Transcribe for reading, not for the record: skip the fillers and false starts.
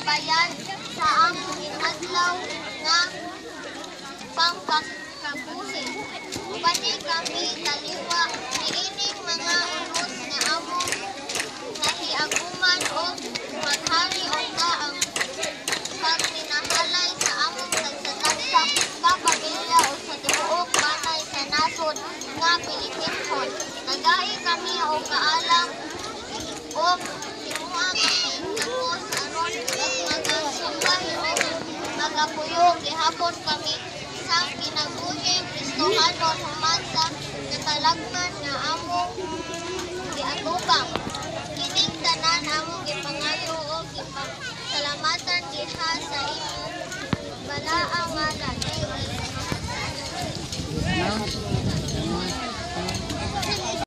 sagbayan sa among inadlaw nga pangkabuhi. Upani kami taliwa niining mga unos nga among nahiaguman o maghari unta ang pagminahalay sa among tagsa-tagsa ka pamilya o sa tibuok banay sa nasod nga Pilipinhon. Nagai kami o kaalam o sinuha kami tangos aron magsumbay o magapuyo gihapon kami sa kinabuhing Kristohanon human sa katalagman nga among giatubang. Kining tanan among gipangayo o gipasalamatan diha sa imong balaang ngalan.